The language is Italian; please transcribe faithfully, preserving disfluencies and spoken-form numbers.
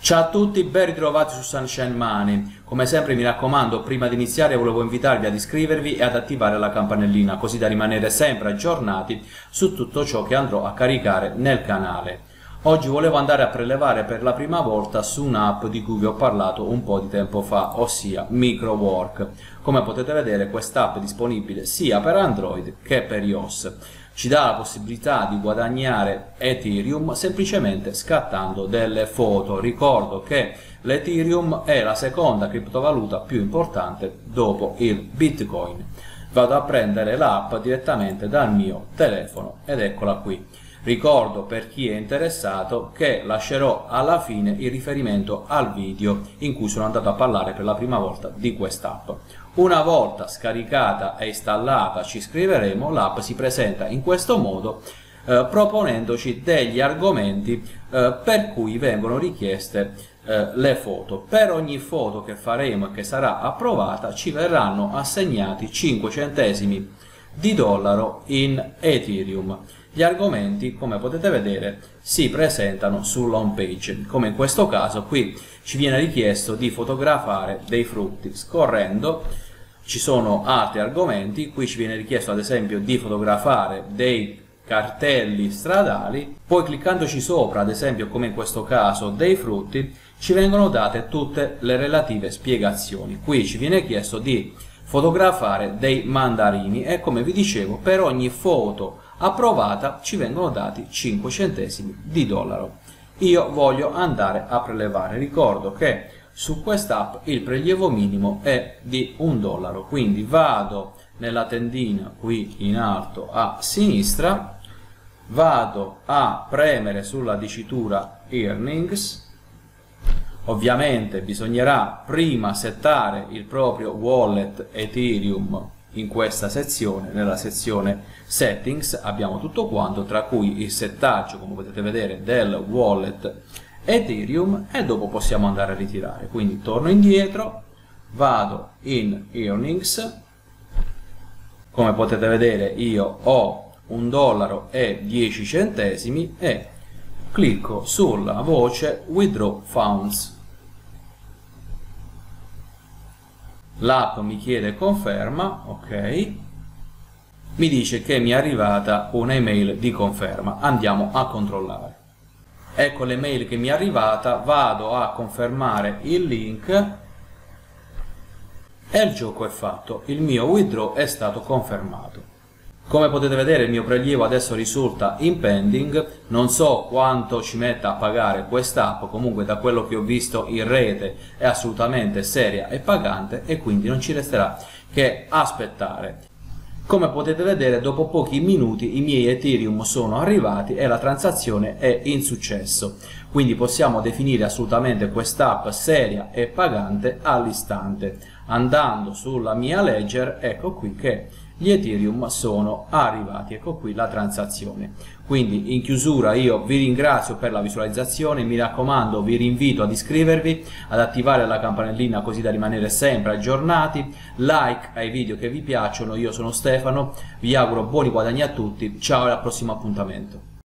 Ciao a tutti, ben ritrovati su Sunshine Money. Come sempre mi raccomando, prima di iniziare volevo invitarvi ad iscrivervi e ad attivare la campanellina, così da rimanere sempre aggiornati su tutto ciò che andrò a caricare nel canale. Oggi volevo andare a prelevare per la prima volta su un'app di cui vi ho parlato un po' di tempo fa, ossia MicroWork. Come potete vedere, quest'app è disponibile sia per Android che per iOS. Ci dà la possibilità di guadagnare Ethereum semplicemente scattando delle foto. Ricordo che l'Ethereum è la seconda criptovaluta più importante dopo il Bitcoin. Vado a prendere l'app direttamente dal mio telefono ed eccola qui. Ricordo, per chi è interessato, che lascerò alla fine il riferimento al video in cui sono andato a parlare per la prima volta di quest'app. Una volta scaricata e installata, ci iscriveremo. L'app si presenta in questo modo, eh, proponendoci degli argomenti eh, per cui vengono richieste eh, le foto. Per ogni foto che faremo e che sarà approvata ci verranno assegnati cinque centesimi di dollaro in Ethereum. Gli argomenti, come potete vedere, si presentano sull'home page. Come in questo caso, qui ci viene richiesto di fotografare dei frutti. Scorrendo ci sono altri argomenti. Qui ci viene richiesto ad esempio di fotografare dei cartelli stradali. Poi cliccandoci sopra, ad esempio come in questo caso dei frutti, ci vengono date tutte le relative spiegazioni. Qui ci viene chiesto di fotografare dei mandarini e, come vi dicevo, per ogni foto approvata ci vengono dati cinque centesimi di dollaro. Io voglio andare a prelevare. Ricordo che su quest'app il prelievo minimo è di un dollaro, quindi vado nella tendina qui in alto a sinistra, vado a premere sulla dicitura Earnings. Ovviamente bisognerà prima settare il proprio wallet Ethereum in questa sezione. Nella sezione Settings abbiamo tutto quanto, tra cui il settaggio, come potete vedere, del wallet Ethereum, e dopo possiamo andare a ritirare. Quindi torno indietro, vado in Earnings. Come potete vedere io ho un dollaro e dieci centesimi e clicco sulla voce Withdraw Funds. L'app mi chiede conferma, ok, mi dice che mi è arrivata un'email di conferma. Andiamo a controllare. Ecco l'email che mi è arrivata, vado a confermare il link e il gioco è fatto, il mio withdraw è stato confermato. Come potete vedere il mio prelievo adesso risulta in pending. Non so quanto ci metta a pagare quest'app, comunque da quello che ho visto in rete è assolutamente seria e pagante, e quindi non ci resterà che aspettare. Come potete vedere, dopo pochi minuti i miei Ethereum sono arrivati e la transazione è in successo. Quindi possiamo definire assolutamente quest'app seria e pagante all'istante. Andando sulla mia ledger, ecco qui che gli Ethereum sono arrivati, ecco qui la transazione. Quindi in chiusura io vi ringrazio per la visualizzazione, mi raccomando, vi rinvito ad iscrivervi, ad attivare la campanellina così da rimanere sempre aggiornati, like ai video che vi piacciono. Io sono Stefano, vi auguro buoni guadagni a tutti, ciao e al prossimo appuntamento.